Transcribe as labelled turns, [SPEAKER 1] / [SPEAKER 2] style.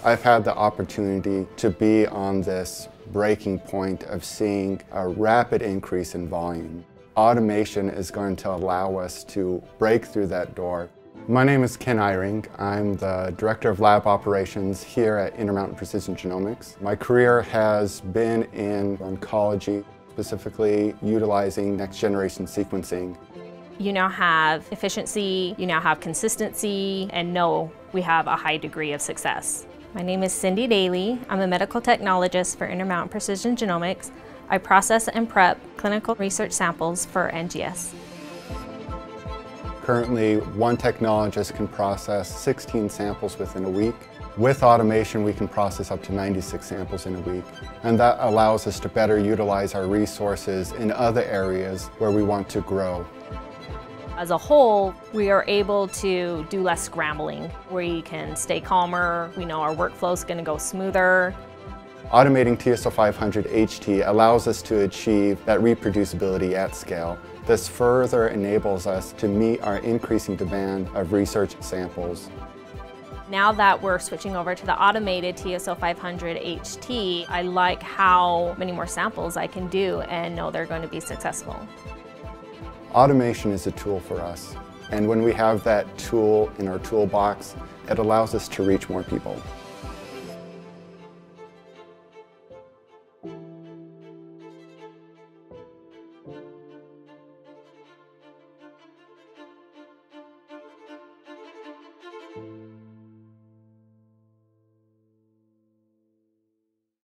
[SPEAKER 1] I've had the opportunity to be on this breaking point of seeing a rapid increase in volume. Automation is going to allow us to break through that door. My name is Ken Eyring. I'm the Director of Lab Operations here at Intermountain Precision Genomics. My career has been in oncology, specifically utilizing next-generation sequencing.
[SPEAKER 2] You now have efficiency, you now have consistency, and know we have a high degree of success. My name is Cindy Daly. I'm a medical technologist for Intermountain Precision Genomics. I process and prep clinical research samples for NGS.
[SPEAKER 1] Currently, one technologist can process 16 samples within a week. With automation, we can process up to 96 samples in a week, and that allows us to better utilize our resources in other areas where we want to grow.
[SPEAKER 2] As a whole, we are able to do less scrambling. We can stay calmer. We know our workflow is going to go smoother.
[SPEAKER 1] Automating TSO500 HT allows us to achieve that reproducibility at scale. This further enables us to meet our increasing demand of research samples.
[SPEAKER 2] Now that we're switching over to the automated TSO500 HT, I like how many more samples I can do and know they're going to be successful.
[SPEAKER 1] Automation is a tool for us, and when we have that tool in our toolbox, it allows us to reach more people.